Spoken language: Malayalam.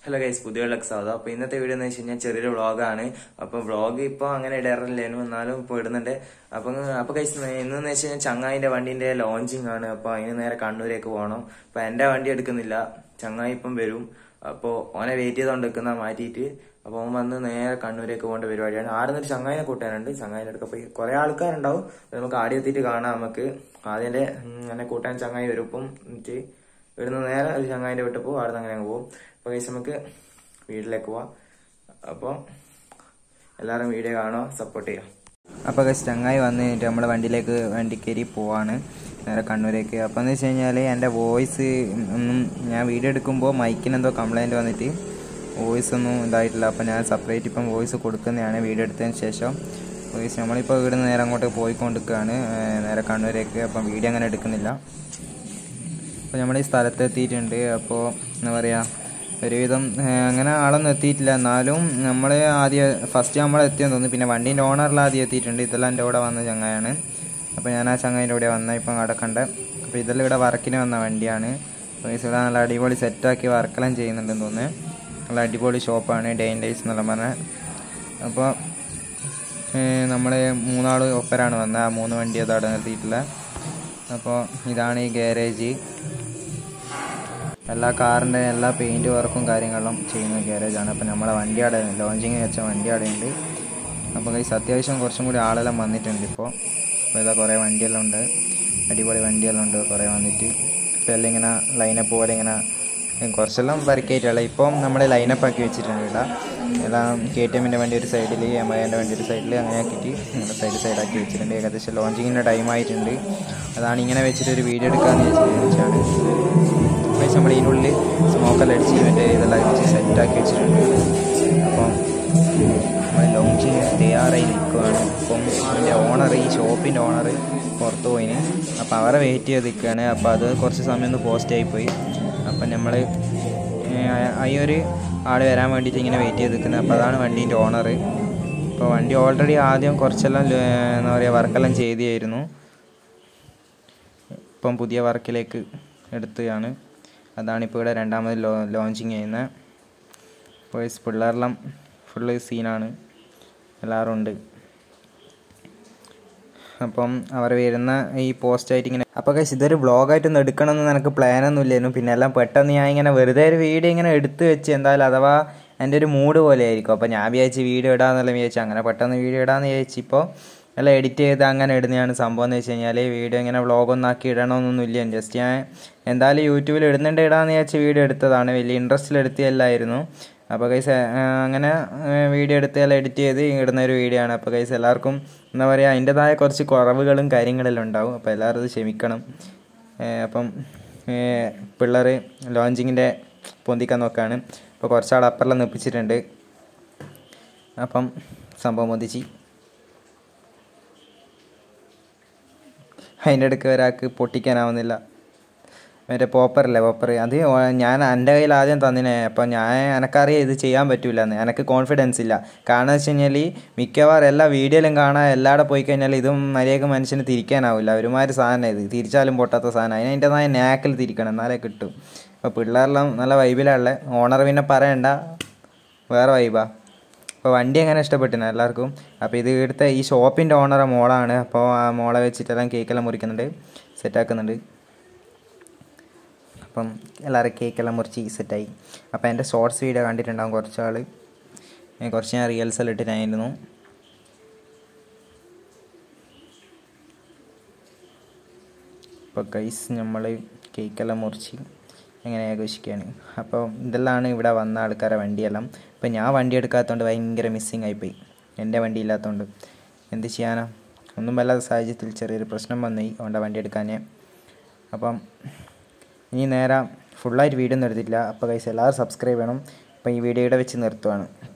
ഹലോ ഗൈസ്, പുതിയ സ്വാഗതം. അപ്പൊ ഇന്നത്തെ വീഡിയോ എന്ന് വെച്ച് കഴിഞ്ഞാൽ ചെറിയൊരു വ്ളോഗാണ്. അപ്പൊ വ്ളോഗ് ഇപ്പൊ അങ്ങനെ ഇടാറില്ലേനു, എന്നാലും ഇപ്പൊ ഇടുന്നുണ്ട്. അപ്പൊ ഗൈസ് ഇന്നെന്ന് വെച്ച് കഴിഞ്ഞാൽ ചങ്ങായിന്റെ വണ്ടിന്റെ ലോഞ്ചിങ് ആണ്. അപ്പൊ അതിന് നേരെ കണ്ണൂരേക്ക് പോകണം. അപ്പൊ എന്റെ വണ്ടി എടുക്കുന്നില്ല, ചങ്ങായി ഇപ്പം വരും. അപ്പൊ ഓനെ വെയിറ്റ് ചെയ്തോണ്ടിരിക്കുന്ന മാറ്റിയിട്ട് അപ്പൊ ഓൻ വന്ന് നേരെ കണ്ണൂരേക്ക് പോകേണ്ട പരിപാടിയാണ്. ആടെ നിന്നൊരു ചങ്ങായിനെ കൂട്ടാനുണ്ട്. ചങ്ങായിന്റെ അടുക്ക പോയി കുറെ ആൾക്കാരുണ്ടാവും. നമുക്ക് ആടി എത്തിയിട്ട് കാണാം. നമുക്ക് ആദ്യന്റെ അങ്ങനെ കൂട്ടാൻ ചങ്ങായി വരും. ഇപ്പം ഇവിടുന്ന് നേരെ ഒരു ചങ്ങായിന്റെ വീട്ടിൽ പോകും. അവിടെ നിന്ന് അങ്ങനെ പോകും. അപ്പൊ ഗൈസ് നമുക്ക് വീട്ടിലേക്ക് പോവാം. അപ്പോൾ എല്ലാവരും വീഡിയോ കാണുക, സപ്പോർട്ട് ചെയ്യാം. അപ്പോൾ ഗൈസ് ചങ്ങായി വന്ന് കഴിഞ്ഞിട്ട് നമ്മുടെ വണ്ടി കയറി പോവാണ് നേരെ കണ്ണൂരേക്ക്. അപ്പോൾ എന്ന് വെച്ച് കഴിഞ്ഞാൽ എൻ്റെ വോയിസ് ഒന്നും ഞാൻ വീഡിയോ എടുക്കുമ്പോൾ മൈക്കിന് എന്തോ കംപ്ലൈൻറ്റ് വന്നിട്ട് വോയിസ് ഒന്നും ഇതായിട്ടില്ല. അപ്പോൾ ഞാൻ സെപ്പറേറ്റ് ഇപ്പം വോയിസ് കൊടുക്കുന്നതാണ് വീഡിയോ എടുത്തതിന് ശേഷം. വോയിസ് നമ്മളിപ്പോൾ ഇവിടുന്ന് നേരെ അങ്ങോട്ട് പോയിക്കൊണ്ടിരിക്കുകയാണ് നേരെ കണ്ണൂരേക്ക്. അപ്പം വീഡിയോ അങ്ങനെ എടുക്കുന്നില്ല. അപ്പോൾ നമ്മൾ ഈ സ്ഥലത്ത് എത്തിയിട്ടുണ്ട്. അപ്പോൾ എന്താ പറയുക, ഒരുവിധം അങ്ങനെ ആളൊന്നും എത്തിയിട്ടില്ല. എന്നാലും നമ്മൾ ഫസ്റ്റ് നമ്മൾ എത്തിയെന്ന് തോന്നുന്നു. പിന്നെ വണ്ടീൻ്റെ ഓണറിൽ ആദ്യം എത്തിയിട്ടുണ്ട്. ഇതെല്ലാം എൻ്റെ കൂടെ വന്ന ചങ്ങായാണ്. അപ്പോൾ ഞാൻ ആ ചങ്ങായിൻ്റെ കൂടെ വന്ന ഇപ്പം കിടക്കണ്ട. അപ്പോൾ ഇതെല്ലാം ഇവിടെ വർക്കിന് വന്ന വണ്ടിയാണ്. ഇവിടെ നല്ല അടിപൊളി സെറ്റാക്കി വർക്കെല്ലാം ചെയ്യുന്നുണ്ടെന്ന് തോന്നുന്നു. നല്ല അടിപൊളി ഷോപ്പാണ്, ഡേ ഇൻ ഡേയ്സ് എന്നുള്ള പറഞ്ഞാൽ. അപ്പോൾ നമ്മൾ മൂന്നാൾ ഒപ്പരാണ് വന്നത്. ആ 3 വണ്ടി അതവിടെ നിർത്തിയിട്ടില്ല. അപ്പോൾ ഇതാണ് ഈ ഗാരേജ്. എല്ലാ കാറിൻ്റെ എല്ലാ പെയിൻറ്റ് വർക്കും കാര്യങ്ങളും ചെയ്യുന്ന ഗാരേജാണ്. അപ്പോൾ നമ്മളെ വണ്ടി അവിടെ ലോഞ്ചിങ് വെച്ച വണ്ടി അവിടെ ഉണ്ട്. അപ്പോൾ ഗൈസ് അത്യാവശ്യം കുറച്ചും കൂടി ആളെല്ലാം വന്നിട്ടുണ്ട്. ഇപ്പോൾ ഇതാ കുറേ വണ്ടിയെല്ലാം ഉണ്ട്, അടിപൊളി വണ്ടിയെല്ലാം ഉണ്ട് കുറേ വന്നിട്ട്. ഇപ്പോൾ എല്ലാം ഇങ്ങനെ ലൈനപ്പ് പോലെ ഇങ്ങനെ കുറച്ചെല്ലാം വരക്കായിട്ടുള്ള ഇപ്പം നമ്മൾ ലൈനപ്പ് ആക്കി വെച്ചിട്ടുണ്ട്. ഇവിടെ എല്ലാം KTMൻ്റെ വണ്ടി ഒരു സൈഡിൽ, Yamahaൻ്റെ വണ്ടി ഒരു സൈഡിൽ, അങ്ങനെ ആക്കിയിട്ട് നമ്മുടെ സൈഡാക്കി വെച്ചിട്ടുണ്ട്. ഏകദേശം ലോഞ്ചിങ്ങിൻ്റെ ടൈമായിട്ടുണ്ട്. അതാണ് ഇങ്ങനെ വെച്ചിട്ടൊരു വീഡിയോ എടുക്കാമെന്ന് വിചാരിച്ചാണ്. നമ്മൾ ഇതിനുള്ളിൽ സ്മോക്കെല്ലാം അടിച്ച് ഇതെല്ലാം വെച്ച് സെറ്റാക്കി വെച്ചിട്ടുണ്ട്. അപ്പം നമ്മൾ ലോഞ്ചിങ് തയ്യാറായി നിൽക്കുകയാണ്. അപ്പം അതിൻ്റെ ഓണർ, ഈ ഷോപ്പിൻ്റെ ഓണർ പുറത്ത് പോയിന്. അപ്പോൾ അവരെ വെയിറ്റ് ചെയ്ത് നിൽക്കുകയാണ്. അപ്പോൾ അത് കുറച്ച് സമയം ഒന്ന് പോസ്റ്റ് ആയിപ്പോയി. അപ്പം നമ്മൾ ഈ ഒരു ആൾ വരാൻ വേണ്ടിയിട്ട് ഇങ്ങനെ വെയിറ്റ് ചെയ്ത് നിൽക്കുന്നത്. അപ്പോൾ അതാണ് വണ്ടീൻ്റെ ഓണർ. അപ്പോൾ വണ്ടി ഓൾറെഡി ആദ്യം കുറച്ചെല്ലാം എന്താ പറയുക വർക്കെല്ലാം ചെയ്തിരുന്നു. ഇപ്പം പുതിയ വർക്കിലേക്ക് എടുത്തുകയാണ്. അതാണിപ്പോൾ ഇവിടെ രണ്ടാമത് ലോഞ്ചിങ് ചെയ്യുന്നത്. ഇപ്പോൾ പിള്ളേരെല്ലാം ഫുള്ള് സീനാണ്, എല്ലാവരും ഉണ്ട്. അപ്പം അവർ വരുന്ന ഈ പോസ്റ്റായിട്ട് ഇങ്ങനെ. അപ്പോൾ ഗൈസ് ഇതൊരു വ്ളോഗായിട്ടൊന്നും എടുക്കണമെന്ന് എനിക്ക് പ്ലാനൊന്നും ഇല്ലായിരുന്നു. പിന്നെ എല്ലാം പെട്ടെന്ന് ഞാൻ ഇങ്ങനെ വെറുതെ ഒരു വീഡിയോ ഇങ്ങനെ എടുത്ത് വെച്ച് എന്തായാലും അഥവാ എൻ്റെ ഒരു മൂഡ് പോലെ ആയിരിക്കും. അപ്പോൾ ഞാൻ വിചാരിച്ച് വീഡിയോ ഇടാമെന്നെല്ലാം വിചാരിച്ചു. അങ്ങനെ പെട്ടെന്ന് വീഡിയോ ഇടാമെന്ന് വിചാരിച്ചു. ഇപ്പോൾ എല്ലാം എഡിറ്റ് ചെയ്ത് അങ്ങനെ ഇടുന്നതാണ് സംഭവം. എന്ന് വെച്ച് കഴിഞ്ഞാൽ വീഡിയോ ഇങ്ങനെ വ്ളോഗൊന്നും ആക്കി ഇടണമെന്നൊന്നുമില്ല. ജസ്റ്റ് ഞാൻ എന്തായാലും യൂട്യൂബിൽ ഇടുന്നുണ്ട് ഇടാമെന്ന് വിചാരിച്ച് വീഡിയോ എടുത്തതാണ്. വലിയ ഇൻട്രസ്റ്റിൽ എടുത്തതല്ലായിരുന്നു. അപ്പോൾ ഗൈസ് അങ്ങനെ വീഡിയോ എടുത്തെല്ലാം എഡിറ്റ് ചെയ്ത് ഇടുന്നൊരു വീഡിയോ ആണ്. അപ്പോൾ ഗൈസ് എല്ലാവർക്കും എന്താ പറയുക, അതിൻ്റെതായ കുറച്ച് കുറവുകളും കാര്യങ്ങളെല്ലാം ഉണ്ടാവും. അപ്പോൾ എല്ലാവരും അത് ക്ഷമിക്കണം. അപ്പം പിള്ളേർ ലോഞ്ചിങ്ങിൻ്റെ പൊന്തിക്കാൻ നോക്കുകയാണ്. അപ്പോൾ കുറച്ചാൾ അപ്പുറം നിപ്പിച്ചിട്ടുണ്ട്. അപ്പം സംഭവം പൊന്തിച്ച് അതിൻ്റെ ഇടയ്ക്ക് ഒരാൾക്ക് പൊട്ടിക്കാനാവുന്നില്ല. മറ്റേ പോപ്പർ അത് ഞാൻ എൻ്റെ കയ്യിൽ ആദ്യം തന്നിനെ. അപ്പോൾ എനിക്കറിയാം ഇത് ചെയ്യാൻ പറ്റില്ല എന്ന്. എനിക്ക് കോൺഫിഡൻസ് ഇല്ല. കാരണം വെച്ച് കഴിഞ്ഞാൽ മിക്കവാറും എല്ലാ വീഡിയോയിലും കാണാൻ എല്ലാവിടെ പോയി കഴിഞ്ഞാൽ ഇതും മര്യാദക്ക് മനുഷ്യന് തിരിക്കാനാവില്ല. ഒരുമാതിരി സാധനം ഇത് തിരിച്ചാലും പൊട്ടാത്ത സാധനം. അതിൻ്റെതായ നാക്കിൽ തിരിക്കണം, എന്നാലേ കിട്ടും. അപ്പോൾ പിള്ളേരെല്ലാം നല്ല വൈബിലാണുള്ളത്. ഓണർ പിന്നെ പറയണ്ട, വേറെ വൈബാ. അപ്പോൾ വണ്ടി എങ്ങനെ ഇഷ്ടപ്പെട്ടിന് എല്ലാവർക്കും. അപ്പോൾ ഇത് ഇവിടുത്തെ ഈ ഷോപ്പിൻ്റെ ഓണറെ മോളാണ്. അപ്പോൾ ആ മോളെ വെച്ചിട്ടെല്ലാം കേക്കെല്ലാം മുറിക്കുന്നുണ്ട്, സെറ്റാക്കുന്നുണ്ട്. അപ്പം എല്ലാവരും കേക്കെല്ലാം മുറിച്ച് സെറ്റായി. അപ്പോൾ എൻ്റെ ഷോർട്സ് വീഡിയോ കണ്ടിട്ടുണ്ടാകും കുറച്ചാൾ. കുറച്ച് ഞാൻ റീൽസ് എല്ലാം ഇട്ടിട്ടായിരുന്നു. അപ്പോൾ ഗൈസ് നമ്മൾ കേക്കെല്ലാം മുറിച്ച് എങ്ങനെ ആഘോഷിക്കുകയാണ്. അപ്പോൾ ഇതെല്ലാം ഇവിടെ വന്ന ആൾക്കാരെ വണ്ടിയെല്ലാം. അപ്പോൾ ഞാൻ വണ്ടി എടുക്കാത്തതുകൊണ്ട് ഭയങ്കര മിസ്സിങ് ആയിപ്പോയി. എൻ്റെ വണ്ടി ഇല്ലാത്തതുകൊണ്ട് എന്ത് ചെയ്യാനാ, ഒന്നും വല്ലാത്ത സാഹചര്യത്തിൽ ചെറിയൊരു പ്രശ്നം വന്നു അതുകൊണ്ട് വണ്ടി എടുക്കാനേ. അപ്പം ഇനി നേരെ ഫുള്ളായിട്ട് വീഡിയോ ഒന്നും എടുത്തിട്ടില്ല. അപ്പോൾ ഗൈസ് എല്ലാവരും സബ്സ്ക്രൈബ് ചെയ്യണം. അപ്പോൾ ഈ വീഡിയോ ഇവിടെ വെച്ച് നിർത്തുവാണ്.